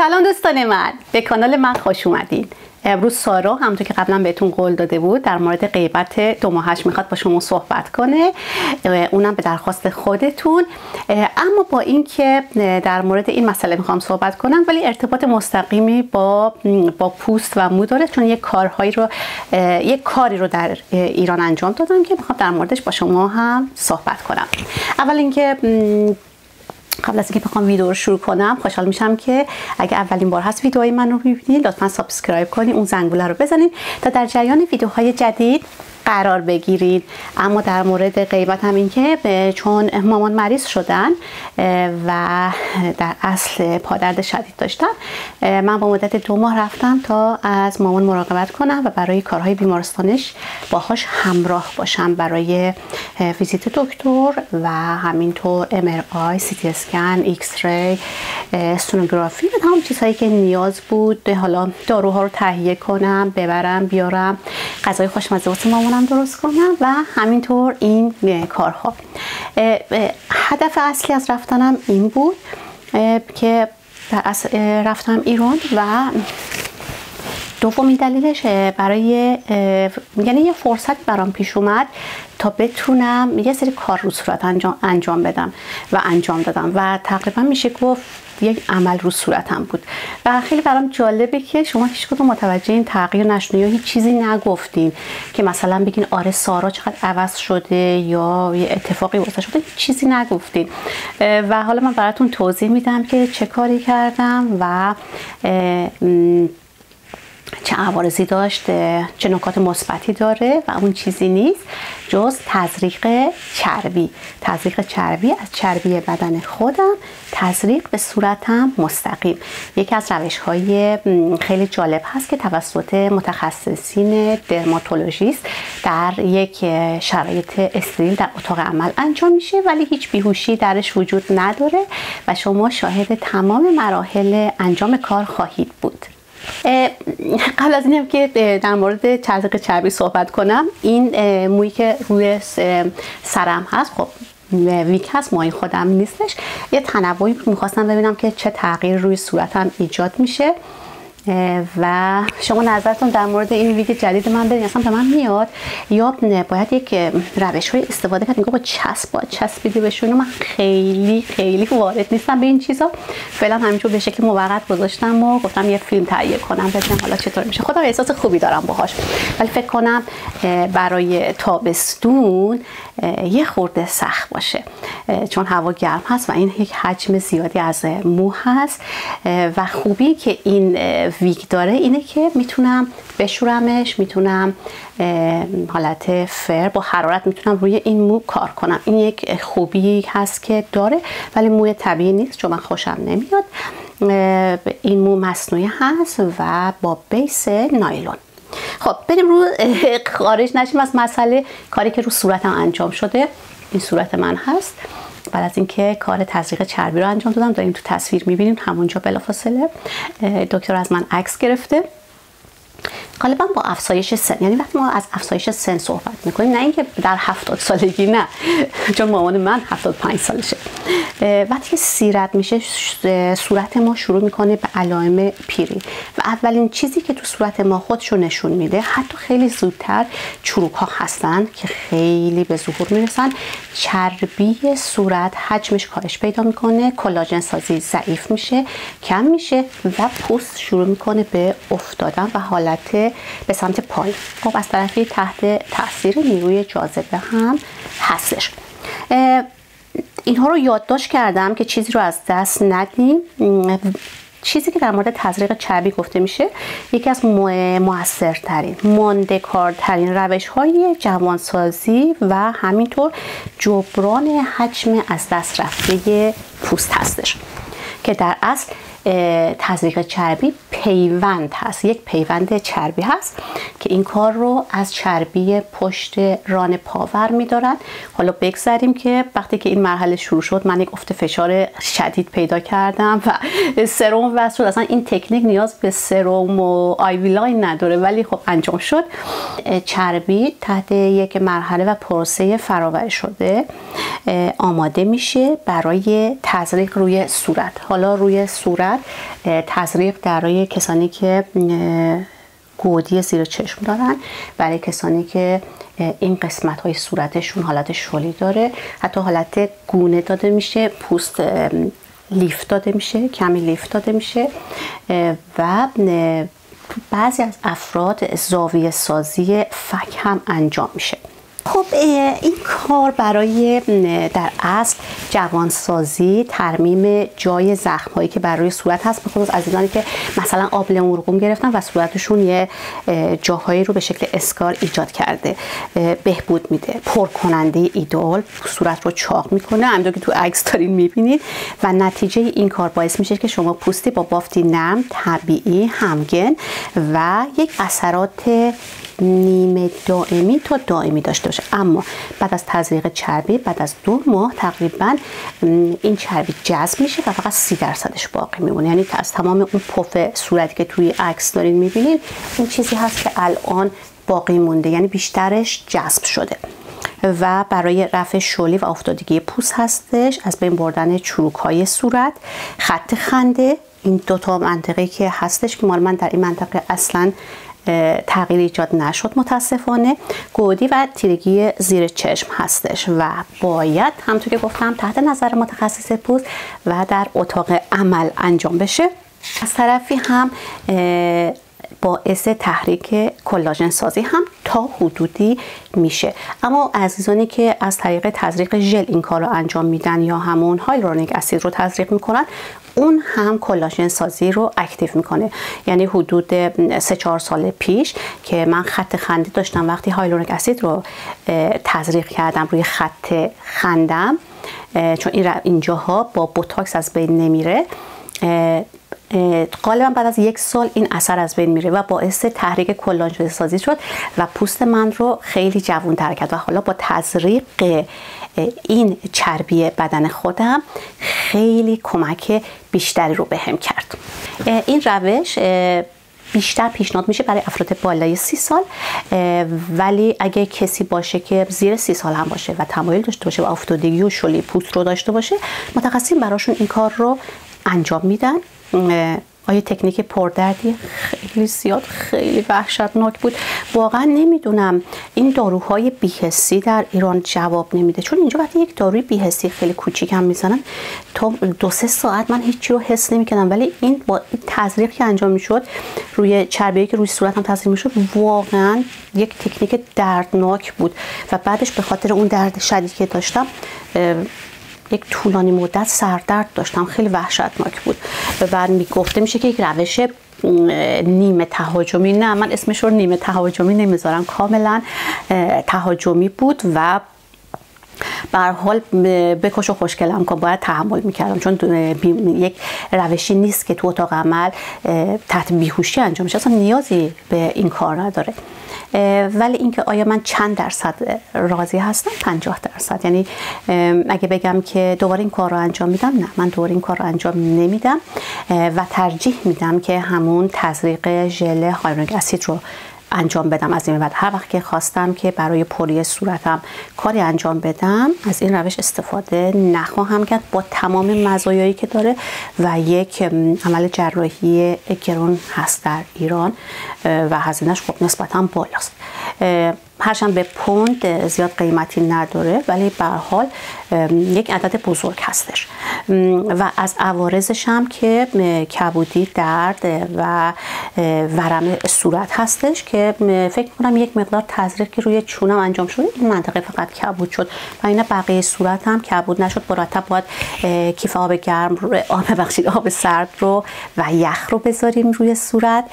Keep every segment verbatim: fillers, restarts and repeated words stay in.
سلام دوستان من، به کانال من خوش اومدین. امروز سارا همونطور که قبلا بهتون قول داده بود در مورد غیبت دو ماهش میخواد با شما صحبت کنه، اونم به درخواست خودتون. اما با اینکه در مورد این مسئله میخوام صحبت کنم ولی ارتباط مستقیمی با با پوست و مو داره، چون یک کارهایی رو یک کاری رو در ایران انجام دادم که میخوام در موردش با شما هم صحبت کنم. اول اینکه قبل از اینکه بخوام ویدیو رو شروع کنم خوشحال میشم که اگه اولین بار هست ویدیوهای من رو میبینید لطفا سابسکرایب کنید، اون زنگوله رو بزنید تا در جریان ویدیوهای جدید قرار بگیرید. اما در مورد غیبت هم این که چون مامان مریض شدن و در اصل پادرد شدید داشتن، من با مدت دو ماه رفتم تا از مامان مراقبت کنم و برای کارهای بیمارستانش باهاش همراه باشم، برای ویزیت دکتر و همینطور ام ار آی، سی تی اسکن، ایکس ری، سونوگرافی و تمام چیزهایی که نیاز بود. حالا داروها رو تهیه کنم، ببرم بیارم، غذای خوشمزه واسه مامان درست کنم و همینطور این کارها. هدف اصلی از رفتنم این بود که در اصل رفتم ایران و دومین دلیلش برای یعنی یه فرصت برام پیش اومد تا بتونم یه سری کار رو صورت انجام, انجام بدم و انجام دادم و تقریبا میشه گفت یک عمل رو صورتم بود و خیلی برام جالبه که شما هیچ کدوم متوجه این تغییر نشدین یا هیچ چیزی نگفتین که مثلا بگین آره سارا چقدر عوض شده یا یه اتفاقی واسه شده، هیچ چیزی نگفتین. و حالا من براتون توضیح میدم که چه کاری کردم و چه عوارضی داشت، چه نکات مثبتی داره و اون چیزی نیست جز تزریق چربی. تزریق چربی از چربی بدن خودم تزریق به صورتم مستقیم. یکی از روش‌های خیلی جالب هست که توسط متخصصین درماتولوژیست در یک شرایط استریل در اتاق عمل انجام میشه ولی هیچ بیهوشی درش وجود نداره و شما شاهد تمام مراحل انجام کار خواهید بود. قبل از اینم که در مورد تزریق چربی صحبت کنم، این مویی که روی سرم هست خب ویک هست، مای خودم نیستش، یه تنوعی میخواستم ببینم که چه تغییر روی صورتم ایجاد میشه و شما نظرتون در مورد این ویگ جدید من بدین. اصلا به من میاد یا باید یک روش های استفاده کرد، میگه با چسب باید چسبیده بشون. من خیلی خیلی وارد نیستم به این چیزا، فعلا همینجور به شکل موقت گذاشتم و گفتم یه فیلم تهیه کنم ببینم حالا چطور میشه. خودم احساس خوبی دارم باهاش ولی فکر کنم برای تابستون یه خورده سخت باشه چون هوا گرم هست و این یک حجم زیادی از مو هست و خوبی که این ویگ داره اینه که میتونم بشورمش، میتونم حالت فر با حرارت میتونم روی این مو کار کنم. این یک خوبی هست که داره ولی موی طبیعی نیست چون من خوشم نمیاد. این مو مصنوعی هست و با بیس نایلون. خب بریم رو خارج نشیم از مسئله. کاری که رو صورتم انجام شده، این صورت من هست بعد از اینکه کار تزریق چربی رو انجام دادم. داریم تو تصویر میبینیم همونجا بلافاصله دکتر از من عکس گرفته. غالبا با افزایش سن، یعنی وقتی ما از افزایش سن صحبت میکنیم نه اینکه در هفتاد سالگی، نه چون مامان من هفتاد و پنج سالشه، وقتی که سیرت میشه صورت ما شروع میکنه به علائم پیری و اولین چیزی که تو صورت ما خودشو نشون میده، حتی خیلی زودتر چروک ها هستن که خیلی به ظهور میرسن. چربی صورت حجمش کاهش پیدا میکنه، کلاژن سازی ضعیف میشه، کم میشه و پوست شروع میکنه به افتادن و حالت به سمت پای. خب از طرفی تحت تاثیر نیروی جاذبه هم هستش. اینها رو یادداشت کردم که چیزی رو از دست ندیم. چیزی که در مورد تزریق چربی گفته میشه یکی از موثرترین، ماندگارترین روش های جوانسازی و همینطور جبران حجم از دست رفته پوست هستش که در اصل تزریق چربی پیوند هست، یک پیوند چربی هست که این کار رو از چربی پشت ران پاور میدارن. حالا بگذاریم که وقتی که این مرحله شروع شد من یک افت فشار شدید پیدا کردم و سرم وصل شد. اصلا این تکنیک نیاز به سرم و آیوی لاین نداره ولی خب انجام شد. چربی تحت یک مرحله و پروسه فراور شده آماده میشه برای تزریق روی صورت. حالا روی صورت صورت تزریق برای کسانی که گودی زیر چشم دارن، برای کسانی که این قسمت های صورتشون حالت شلی داره، حتی حالت گونه داده میشه، پوست لیفت داده میشه، کمی لیفت داده میشه و بعضی از افراد زاویه سازی فک هم انجام میشه. خب این کار برای در اصل جوانسازی، ترمیم جای زخم هایی که برای صورت هست، بخصوص عزیزانی که مثلا آب لیمو مرغوم گرفتن و صورتشون یه جاهایی رو به شکل اسکار ایجاد کرده، بهبود میده، پر کننده ایدئال، صورت رو چاق میکنه، همونطور که تو عکس دارین میبینید و نتیجه این کار باعث میشه که شما پوستی با بافتی نرم، طبیعی، همگن و یک اثرات نیمه دائمی تا دائمی داشته باشه. اما بعد از تزریق چربی، بعد از دو ماه تقریبا این چربی جذب میشه و فقط سی درصدش باقی میمونه. یعنی از تمام اون پف صورتی که توی عکس دارین میبینید، این چیزی هست که الان باقی مونده، یعنی بیشترش جذب شده و برای رفع شلی و افتادگی پوست هستش، از بین بردن چروک های صورت، خط خنده. این دو تا منطقه که هستش که مال من در این منطقه اصلا تغییر ایجاد نشد متاسفانه، گودی و تیرگی زیر چشم هستش و باید همونطور که گفتم تحت نظر متخصص پوست و در اتاق عمل انجام بشه. از طرفی هم باعث تحریک کلاژن سازی هم تا حدودی میشه. اما عزیزانی که از طریق تزریق ژل این کار رو انجام میدن یا همون هایالورونیک اسید رو تزریق میکنن، اون هم کلاژن سازی رو اکتیو میکنه. یعنی حدود سه چهار سال پیش که من خط خنده داشتم، وقتی هایالورونیک اسید رو تزریق کردم روی خط خندم، چون این اینجاها با بوتاکس از بین نمیره، غالبا بعد از یک سال این اثر از بین میره و باعث تحریک کلاژن سازی شد و پوست من رو خیلی جوان‌تر کرد و حالا با تزریق این چربی بدن خودم خیلی کمک بیشتری رو بهم کرد. این روش بیشتر پیشنهاد میشه برای افراد بالای سی سال، ولی اگه کسی باشه که زیر سی سال هم باشه و تمایل داشته باشه و افتادگی و شلی پوست رو داشته باشه، متخصصین براشون این کار رو انجام میدن. آیا تکنیک پردردی خیلی زیاد، خیلی وحشتناک بود. واقعا نمیدونم این داروهای بی‌حسی در ایران جواب نمیده، چون اینجا وقتی یک داروی بی‌حسی خیلی کوچیک هم میزنن تا دو سه ساعت من هیچی رو حس نمیکردم، ولی این با این تزریق که انجام میشد روی چربی که روی صورت هم تزریق میشد، واقعا یک تکنیک دردناک بود و بعدش به خاطر اون درد شدید که داشتم یک طولانی مدت سردرد داشتم، خیلی وحشتناک بود و گفته میشه که یک روش نیمه تهاجمی، نه من اسمش رو نیمه تهاجمی نمیذارم، کاملا تهاجمی بود و به هر حال بکش و خوشگلم کن، باید تحمل میکردم، چون یک روشی نیست که تو اتاق عمل تحت بیهوشی انجام میشه، اصلا نیازی به این کار نداره. ولی اینکه آیا من چند درصد راضی هستم؟ پنجاه درصد. یعنی اگه بگم که دوباره این کار رو انجام میدم، نه من دوباره این کار رو انجام نمیدم و ترجیح میدم که همون تزریق ژل هایالورونیک اسید رو انجام بدم. از این بعد هر وقت که خواستم که برای پولی صورتم کاری انجام بدم، از این روش استفاده نخواهم کرد، با تمام مزایایی که داره و یک عمل جراحی گران هست در ایران و هزینه‌اش خب نسبتاً بالاست. هرچند به پوند زیاد قیمتی نداره، ولی به هر حال یک عدد بزرگ هستش و از عوارضش هم که کبودی، درد و ورم صورت هستش که فکر کنم یک مقدار تزریق که روی چونم انجام شد، این منطقه فقط کبود شد و اینا بقیه صورت هم کبود نشد. مرتب باید کیف آب گرم رو آب بخشید آب سرد رو و یخ رو بذاریم روی صورت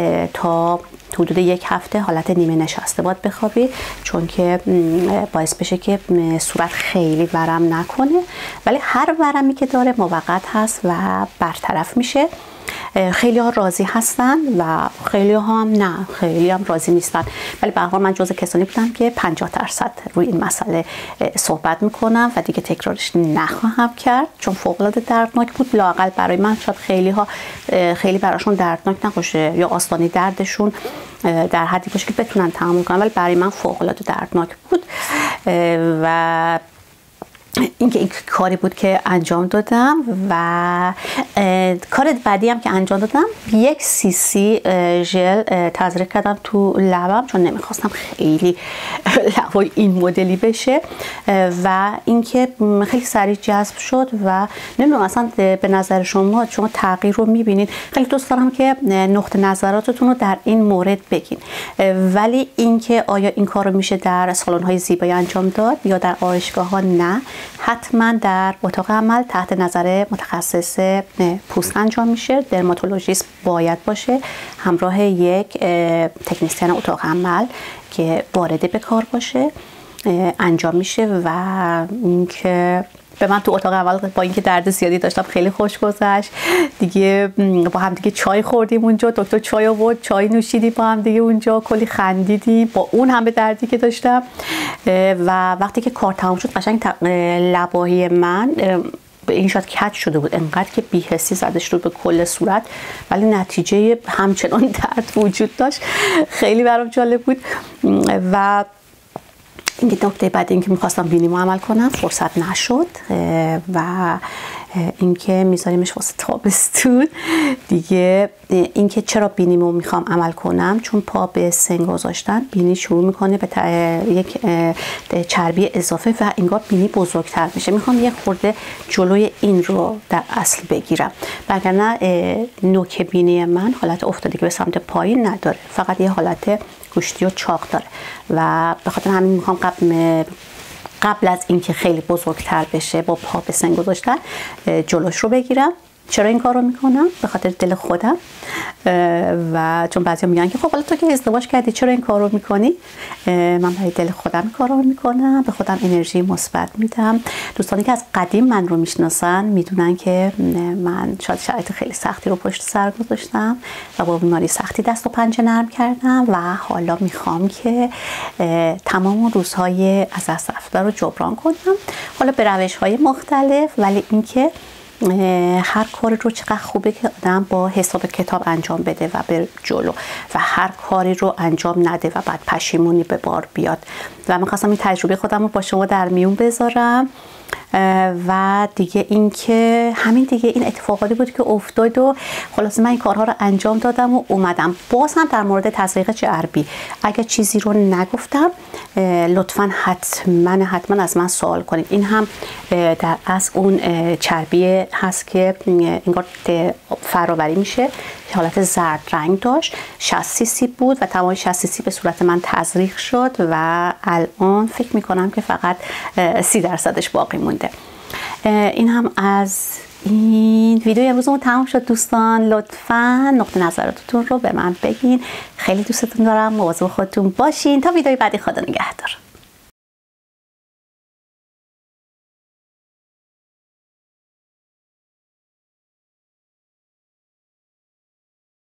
تا حدود یک هفته حالت نیمه نشسته باید بخوابید، چون که باعث بشه که صورت خیلی ورم نکنه، ولی هر ورمی که داره موقت هست و برطرف میشه. خیلی ها راضی هستن و خیلی ها هم نه، خیلی هم راضی نیستن، ولی به هر حال من جزو کسانی بودم که پنجاه درصد روی این مسئله صحبت میکنم و دیگه تکرارش نخواهم کرد، چون فوق العاده دردناک بود. لااقل برای من، شاید خیلی ها خیلی براشون دردناک نباشه یا آستانی دردشون در حدی باشه که بتونن تحمل کنن، ولی برای من فوق العاده دردناک بود و اینکه این کاری بود که انجام دادم و کار بعدی هم که انجام دادم یک سی سی ژل تزریق کردم تو لبم چون نمیخواستم خیلی لبای این مدلی بشه و اینکه خیلی سریع جذب شد و نمیدونم اصلا به نظر شما شما تغییر رو میبینید. خیلی دوست دارم که نقطه نظراتتون رو در این مورد بگین، ولی اینکه آیا این کار رو میشه در سالن های زیبایی انجام داد یا در آرایشگاه ها؟ نه، حتما در اتاق عمل تحت نظر متخصص پوست انجام میشه. درماتولوژیست باید باشه همراه یک تکنیسیان اتاق عمل که وارد به کار باشه انجام میشه. و اینکه به من تو اتاق عمل با اینکه درد زیادی داشتم خیلی خوش گذشت دیگه. با هم دیگه چای خوردیم اونجا، دکتر چای آورد، چای نوشیدیم با هم دیگه اونجا، کلی خندیدیم با اون هم به دردی که داشتم. و وقتی که کار تمام شد قشنگ لباهای من به این شاید کج شده بود، انقدر که بی‌حسی زدش رو به کل صورت، ولی نتیجه همچنان درد وجود داشت. خیلی برام جالب بود. و این نکته بعد اینکه میخواستم بینیمو عمل کنم فرصت نشد و اینکه میذاریمش واسه تابستون دیگه. اینکه چرا بینیمو میخوام عمل کنم چون پا به سن گذاشتن بینی شروع میکنه به یک چربی اضافه و انگار بینی بزرگتر میشه. میخوام یه خورده جلوی این رو در اصل بگیرم، وگرنه نوک بینی من حالت افتادگی به سمت پایین نداره، فقط یه حالت گوشتی و چاق داره و به خاطر همین میخوام قبل قبل از اینکه خیلی بزرگتر بشه با پا به سن گذاشتن جلوش رو بگیرم. چرا این کار رو میکنم؟ به خاطر دل خودم و چون بعضیا میگن که خب حالا تو که ازدواج کردی چرا این کار رو میکنی؟ من برای دل خودم این کار رو میکنم، به خودم انرژی مثبت میدم. دوستانی که از قدیم من رو میشناسن میدونن که من شاید شرایط خیلی سختی رو پشت سر گذاشتم و با بیماری سختی دست و پنجه نرم کردم و حالا میخوام که تمام روزهای از دست رفته رو جبران کنم، حالا به روش‌های مختلف، ولی اینکه هر کاری رو چقدر خوبه که آدم با حساب کتاب انجام بده و به جلو و هر کاری رو انجام نده و بعد پشیمونی به بار بیاد. و من خواستم این تجربه خودم رو با شما در میون بذارم و دیگه اینکه همین دیگه این اتفاقاتی بود که افتاد و خلاصه من این کارها رو انجام دادم و اومدم. باز هم در مورد تزریق چربی اگر چیزی رو نگفتم لطفا حتما حتما از من سوال کنید. این هم در اصل اون چربی هست که انگار فراوری میشه، حالت زرد رنگ داشت، شصت سی سی بود و تمام شصت سی سی به صورت من تزریق شد و الان فکر میکنم که فقط سی درصدش باقی مونده. این هم از این ویدیو امروزمون تمام شد دوستان. لطفا نقطه نظراتتون رو به من بگین. خیلی دوستتون دارم، مواظب خودتون باشین. تا ویدیوی بعدی، خدا نگهدار.